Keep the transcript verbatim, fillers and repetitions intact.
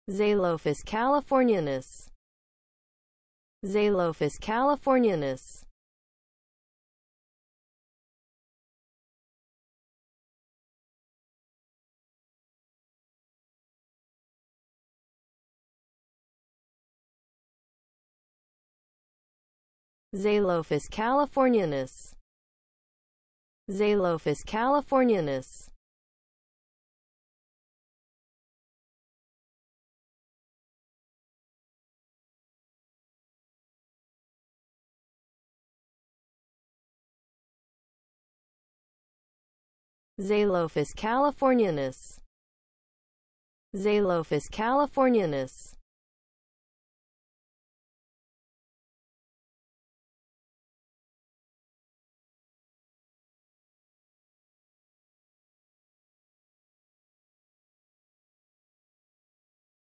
Zalophus californianus. Zalophus californianus. Zalophus californianus. Zalophus californianus. Zalophus californianus. Zalophus californianus.